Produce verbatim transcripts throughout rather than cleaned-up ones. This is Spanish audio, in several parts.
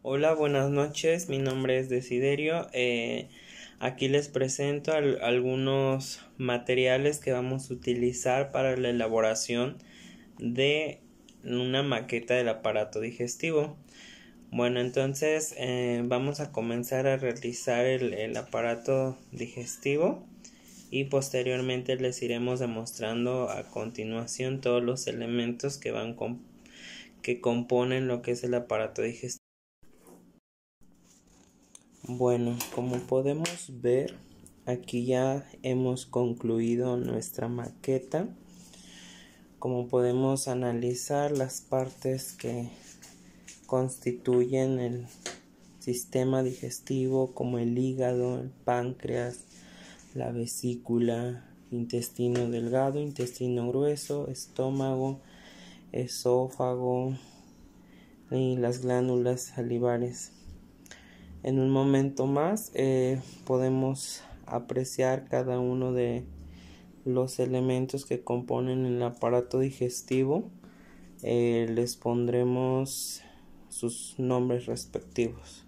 Hola, buenas noches. Mi nombre es Desiderio. Eh, aquí les presento al- algunos materiales que vamos a utilizar para la elaboración de una maqueta del aparato digestivo. Bueno, entonces eh, vamos a comenzar a realizar el, el aparato digestivo y posteriormente les iremos demostrando a continuación todos los elementos que van con- que componen lo que es el aparato digestivo. Bueno, como podemos ver, aquí ya hemos concluido nuestra maqueta. Como podemos analizar las partes que constituyen el sistema digestivo, como el hígado, el páncreas, la vesícula, intestino delgado, intestino grueso, estómago, esófago y las glándulas salivares. En un momento más eh, podemos apreciar cada uno de los elementos que componen el aparato digestivo. Eh, les pondremos sus nombres respectivos.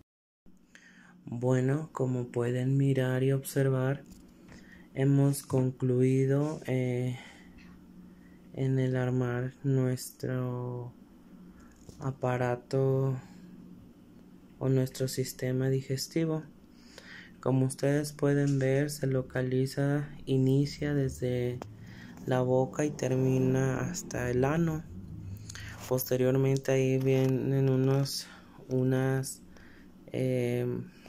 Bueno, como pueden mirar y observar, hemos concluido eh, en el armar nuestro aparato o nuestro sistema digestivo. Como ustedes pueden ver, se localiza, inicia desde la boca y termina hasta el ano. Posteriormente ahí vienen unos unas eh,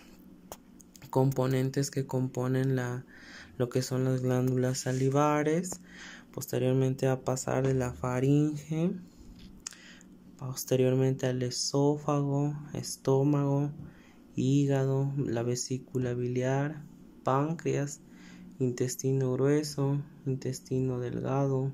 componentes que componen la lo que son las glándulas salivares. Posteriormente va a pasar de la faringe, posteriormente al esófago, estómago, hígado, la vesícula biliar, páncreas, intestino grueso, intestino delgado,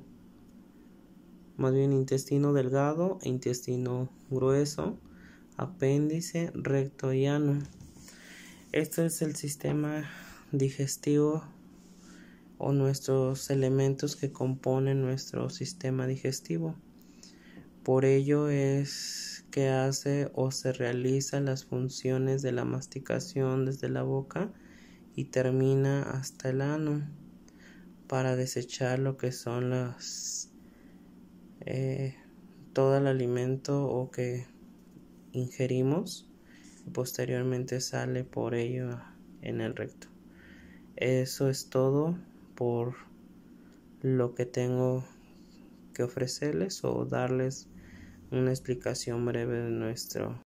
más bien intestino delgado e intestino grueso, apéndice, recto y ano. Este es el sistema digestivo o nuestros elementos que componen nuestro sistema digestivo. Por ello es que hace o se realiza las funciones de la masticación desde la boca y termina hasta el ano para desechar lo que son las eh, todo el alimento o que ingerimos y posteriormente sale por ello en el recto. Eso es todo por lo que tengo que ofrecerles o darles una explicación breve de nuestro